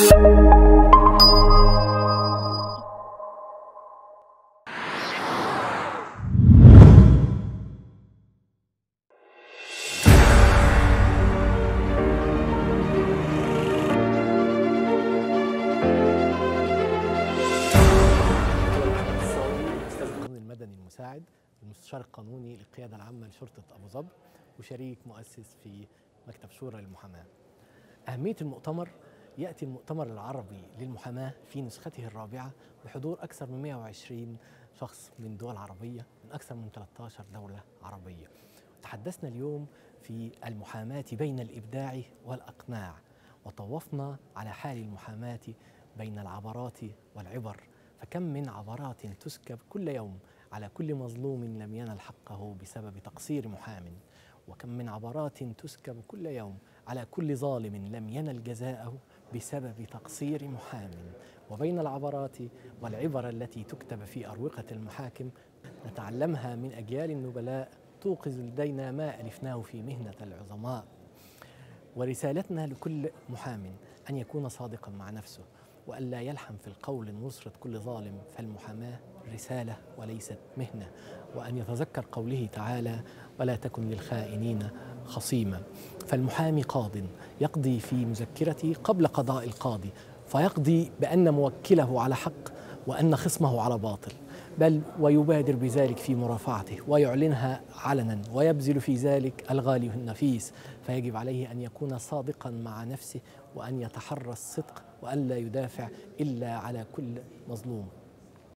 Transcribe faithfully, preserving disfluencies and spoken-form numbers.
المساعد المستشار القانوني للقيادة العامة لشرطة أبو ظبي وشريك مؤسس في مكتب شورى للمحاماة. أهمية المؤتمر: يأتي المؤتمر العربي للمحاماة في نسخته الرابعة بحضور أكثر من مئة وعشرين شخص من دول عربية من أكثر من ثلاثة عشر دولة عربية. تحدثنا اليوم في المحاماة بين الإبداع والأقناع، وطوفنا على حال المحاماة بين العبرات والعبر، فكم من عبرات تسكب كل يوم على كل مظلوم لم ينل حقه بسبب تقصير محام، وكم من عبرات تسكب كل يوم على كل ظالم لم ينل جزاءه بسبب تقصير محام. وبين العبرات والعبر التي تكتب في أروقة المحاكم نتعلمها من أجيال النبلاء توقظ لدينا ما ألفناه في مهنة العظماء. ورسالتنا لكل محام أن يكون صادقا مع نفسه، وألا يلحم في القول لنصرة كل ظالم، فالمحاماة رسالة وليست مهنة، وأن يتذكر قوله تعالى: ولا تكن للخائنين خصيما. فالمحامي قاض يقضي في مذكرته قبل قضاء القاضي، فيقضي بأن موكله على حق وأن خصمه على باطل، بل ويبادر بذلك في مرافعته ويعلنها علنا، ويبذل في ذلك الغالي النفيس. فيجب عليه أن يكون صادقا مع نفسه، وأن يتحرى الصدق، وألا يدافع إلا على كل مظلوم.